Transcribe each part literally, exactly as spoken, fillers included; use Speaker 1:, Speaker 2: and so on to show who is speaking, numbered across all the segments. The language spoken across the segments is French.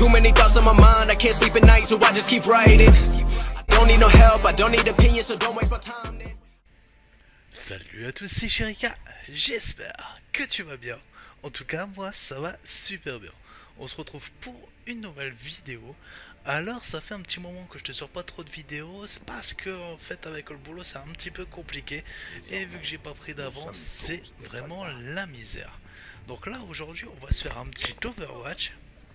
Speaker 1: Too many thoughts on my mind, I can't sleep at night, so I just keep writing. I don't need no help, I don't need opinions, so don't waste my time.
Speaker 2: Salut à tous, c'est Shirika, j'espère que tu vas bien. En tout cas, moi ça va super bien. On se retrouve pour une nouvelle vidéo. Alors ça fait un petit moment que je te sors pas trop de vidéos, c'est parce que en fait avec le boulot c'est un petit peu compliqué. Et vu que j'ai pas pris d'avance, c'est vraiment la misère. Donc là aujourd'hui on va se faire un petit Overwatch.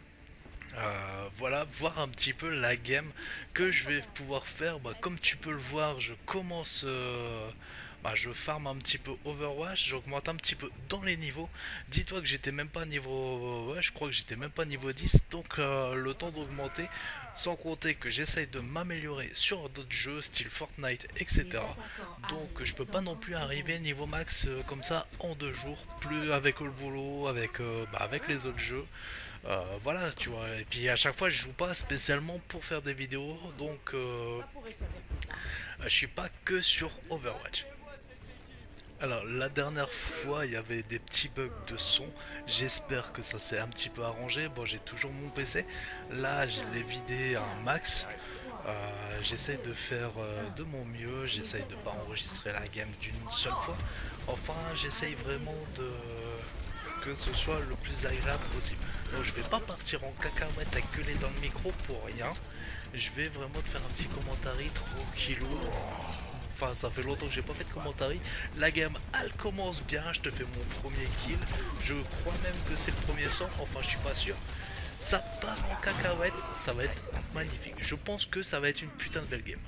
Speaker 2: Euh, voilà, voir un petit peu la game que je vais pouvoir faire. Bah, comme tu peux le voir, je commence, euh, bah, je farm un petit peu Overwatch, j'augmente un petit peu dans les niveaux. Dis-toi que j'étais même pas niveau, ouais, je crois que j'étais même pas niveau dix, donc euh, le temps d'augmenter, sans compter que j'essaye de m'améliorer sur d'autres jeux, style Fortnite, et cetera. Donc je peux pas non plus arriver niveau max euh, comme ça en deux jours, plus avec le boulot, avec, euh, bah, avec les autres jeux. Euh, voilà, tu vois, et puis à chaque fois je joue pas spécialement pour faire des vidéos, donc euh, je suis pas que sur Overwatch. Alors la dernière fois il y avait des petits bugs de son, j'espère que ça s'est un petit peu arrangé. Bon, j'ai toujours mon P C, là je l'ai vidé à un max. Euh, j'essaye de faire euh, de mon mieux, j'essaye de pas enregistrer la game d'une seule fois. Enfin, j'essaye vraiment de que ce soit le plus agréable possible. Donc je vais pas partir en cacahuète à gueuler dans le micro pour rien. Je vais vraiment te faire un petit commentaire tranquillou. Enfin, ça fait longtemps que j'ai pas fait de commentaire. La game elle commence bien, je te fais mon premier kill. Je crois même que c'est le premier sang, enfin je suis pas sûr. Ça part en cacahuète, ça va être magnifique. Je pense que ça va être une putain de belle game.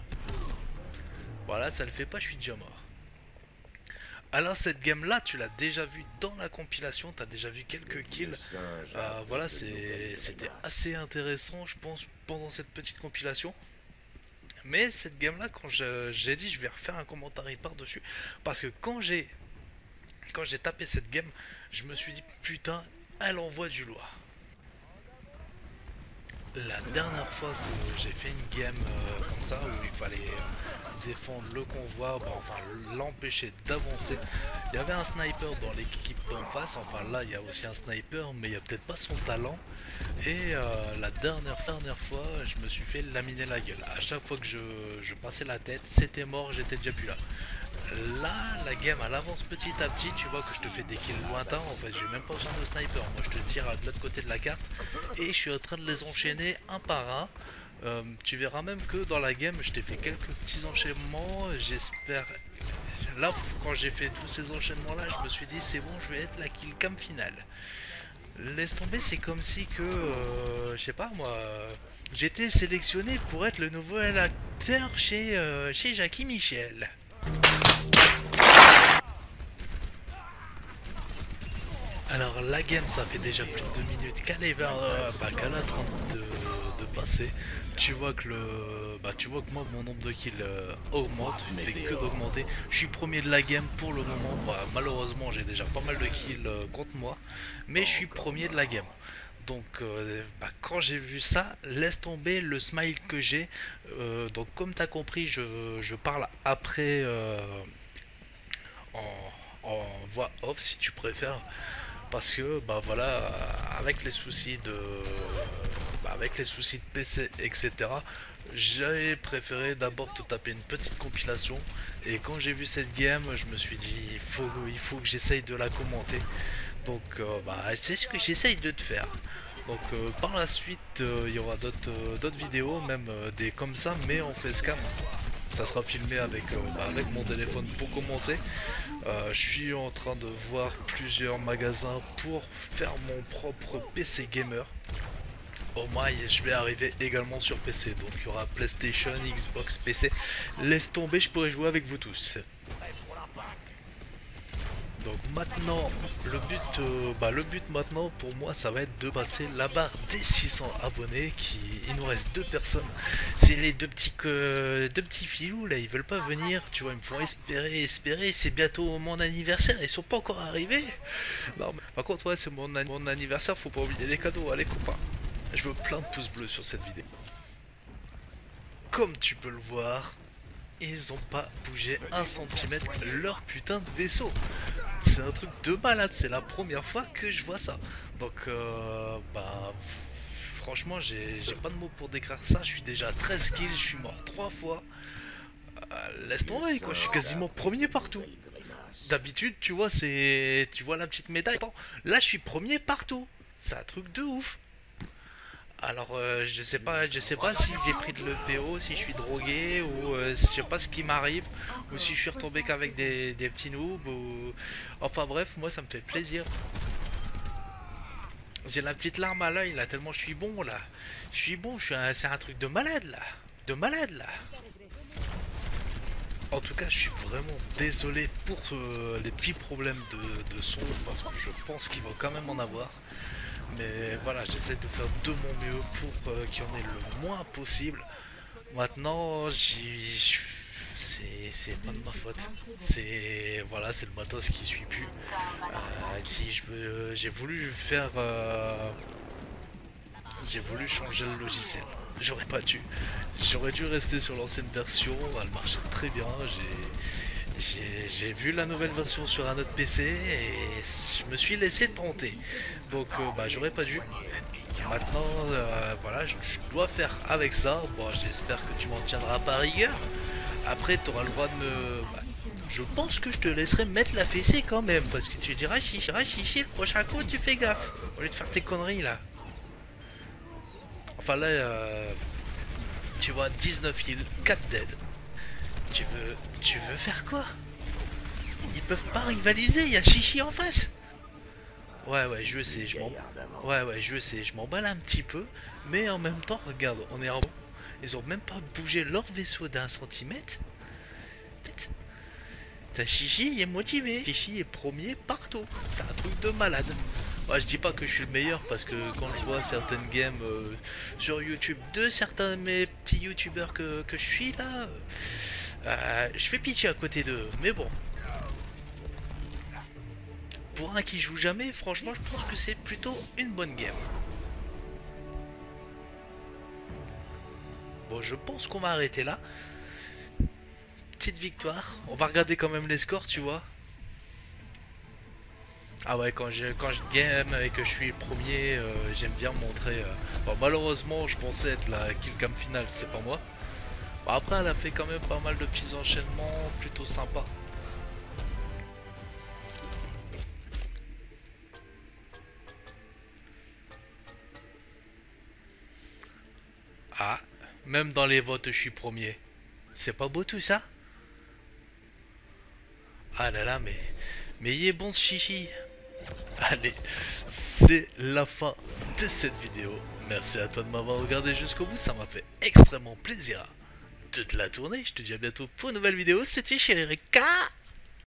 Speaker 2: Voilà, ça le fait pas, je suis déjà mort. Alors cette game là tu l'as déjà vu dans la compilation, tu as déjà vu quelques kills. Euh, voilà, c'était assez intéressant je pense pendant cette petite compilation. Mais cette game là, quand j'ai dit je vais refaire un commentaire par dessus, parce que quand j'ai quand j'ai tapé cette game, je me suis dit putain, elle envoie du lourd. La dernière fois que j'ai fait une game euh, comme ça, où il fallait euh, défendre le convoi, bah, enfin l'empêcher d'avancer, il y avait un sniper dans l'équipe en face, enfin là il y a aussi un sniper, mais il n'y a peut-être pas son talent. Et euh, la dernière, dernière fois, je me suis fait laminer la gueule. À chaque fois que je, je passais la tête, c'était mort, j'étais déjà plus là. Là, la game elle avance petit à petit, tu vois que je te fais des kills lointains, en fait j'ai même pas besoin de sniper, moi je te tire de l'autre côté de la carte et je suis en train de les enchaîner un par un. Euh, tu verras même que dans la game je t'ai fait quelques petits enchaînements, j'espère... Là quand j'ai fait tous ces enchaînements là, je me suis dit c'est bon, je vais être la kill cam finale. Laisse tomber, c'est comme si que, euh, je sais pas moi, euh, j'étais sélectionné pour être le nouvel acteur chez, euh, chez Jackie Michel. Alors la game ça fait déjà plus de deux minutes qu'elle est vers euh, bah, qu'elle est en train de, de passer. Tu vois que le bah tu vois que moi mon nombre de kills euh, augmente, il fait que d'augmenter. Je suis premier de la game pour le moment. Bah, malheureusement j'ai déjà pas mal de kills euh, contre moi, mais je suis premier de la game. Donc euh, bah, quand j'ai vu ça, laisse tomber le smile que j'ai. Euh, donc comme tu as compris, je, je parle après euh, en, en voix off si tu préfères. Parce que bah voilà, avec les soucis de bah, avec les soucis de P C, etc., j'ai préféré d'abord te taper une petite compilation. Et quand j'ai vu cette game, je me suis dit il faut, il faut que j'essaye de la commenter. Donc euh, bah, c'est ce que j'essaye de te faire. Donc euh, par la suite euh, il y aura d'autres euh, d'autres vidéos, même euh, des comme ça, mais en facecam. Ça sera filmé avec, euh, bah, avec mon téléphone pour commencer. Euh, je suis en train de voir plusieurs magasins pour faire mon propre P C gamer. Au moins je vais arriver également sur P C. Donc il y aura PlayStation, Xbox, P C. Laisse tomber, je pourrai jouer avec vous tous. Donc maintenant, le but, euh, bah, le but maintenant pour moi ça va être de passer la barre des six cents abonnés. Qui, il nous reste deux personnes. C'est les deux petits, euh, deux petits filous là, ils veulent pas venir, tu vois, ils me font espérer, espérer. C'est bientôt mon anniversaire, ils sont pas encore arrivés. Non, mais, par contre ouais, c'est mon, mon anniversaire, faut pas oublier les cadeaux. Allez copains, je veux plein de pouces bleus sur cette vidéo. Comme tu peux le voir, ils ont pas bougé un centimètre leur putain de vaisseau. C'est un truc de malade, c'est la première fois que je vois ça. Donc euh, bah franchement, j'ai j'ai pas de mots pour décrire ça. Je suis déjà à treize kills, je suis mort trois fois. Euh, laisse tomber quoi, je suis quasiment premier partout. D'habitude, tu vois, c'est... Tu vois la petite médaille. Attends, là, je suis premier partout. C'est un truc de ouf. Alors, euh, je sais pas, je sais pas si j'ai pris de l'E P O, si je suis drogué, ou euh, je sais pas ce qui m'arrive, ou si je suis retombé qu'avec des, des petits noobs, ou... Enfin bref, moi ça me fait plaisir. J'ai la petite larme à l'œil là, tellement je suis bon là. Je suis bon, je suis un... c'est un truc de malade là. De malade là. En tout cas, je suis vraiment désolé pour euh, les petits problèmes de, de son, parce que je pense qu'il va quand même en avoir. Mais voilà, j'essaie de faire de mon mieux pour euh, qu'il y en ait le moins possible. Maintenant, j'y... c'est pas de ma faute. C'est... Voilà, c'est le matos qui suit plus. Euh, si je veux... J'ai voulu faire... Euh... J'ai voulu changer le logiciel. J'aurais pas dû. J'aurais dû rester sur l'ancienne version. Elle marchait très bien. J'ai... J'ai vu la nouvelle version sur un autre P C et je me suis laissé tenter. Donc euh, bah j'aurais pas dû. Maintenant euh, voilà, je, je dois faire avec ça. Bon, j'espère que tu m'en tiendras par rigueur. Après tu auras le droit de me... Bah, je pense que je te laisserai mettre la fessée quand même. Parce que tu diras chichi, chichi, le prochain coup tu fais gaffe. Au lieu de faire tes conneries là. Enfin là euh, tu vois dix-neuf kills, quatre dead. Tu veux, tu veux faire quoi? Ils peuvent pas rivaliser, il y a Chichi en face. Ouais ouais je sais, je m'en... Ouais ouais je sais, je m'emballe un petit peu. Mais en même temps, regarde, on est en... Ils ont même pas bougé leur vaisseau d'un centimètre. T'as Chichi, il est motivé. Chichi est premier partout. C'est un truc de malade. Ouais, je dis pas que je suis le meilleur parce que quand je vois certaines games euh, sur YouTube de certains de mes petits youtubeurs que, que je suis là... Euh, je fais pitié à côté d'eux, mais bon. Pour un qui joue jamais, franchement, je pense que c'est plutôt une bonne game. Bon, je pense qu'on va arrêter là. Petite victoire. On va regarder quand même les scores, tu vois. Ah ouais, quand je, quand je game et que je suis le premier, euh, j'aime bien montrer... Euh... Bon, malheureusement, je pensais être la killcam finale, c'est pas moi. Bon, après, elle a fait quand même pas mal de petits enchaînements plutôt sympas. Ah, même dans les votes, je suis premier. C'est pas beau tout ça? Ah là là, mais... Mais il est bon ce chichi. Allez, c'est la fin de cette vidéo. Merci à toi de m'avoir regardé jusqu'au bout, ça m'a fait extrêmement plaisir de te la tourner. Je te dis à bientôt pour une nouvelle vidéo, c'était Chérika.